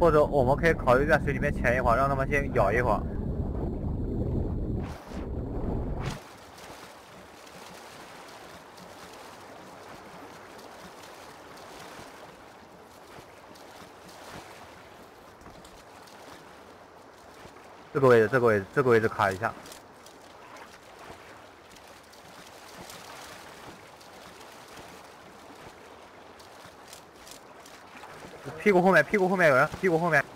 或者我们可以考虑在水里面潜一会儿，让他们先咬一会儿。这个位置，这个位置，这个位置卡一下。屁股后面，屁股后面有人，屁股后面。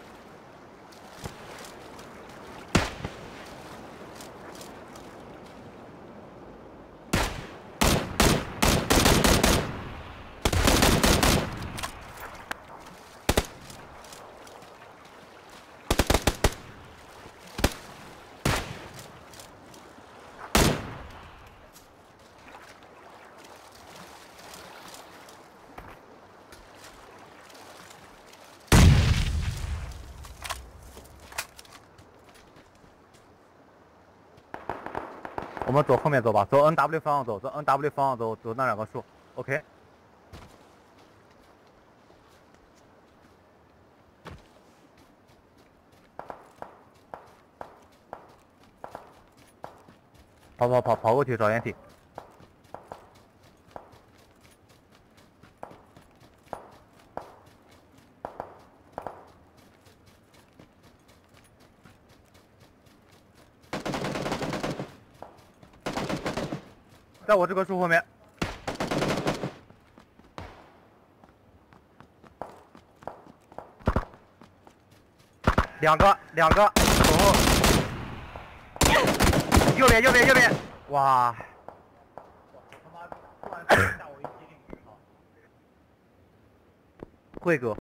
我们走后面走吧，走 NW 方向走，走 NW 方向走，走那两个树 ，OK。跑过去找掩体。在我这棵树后面。两个，走后。右边，哇！他妈突然吓我一激灵，慧哥。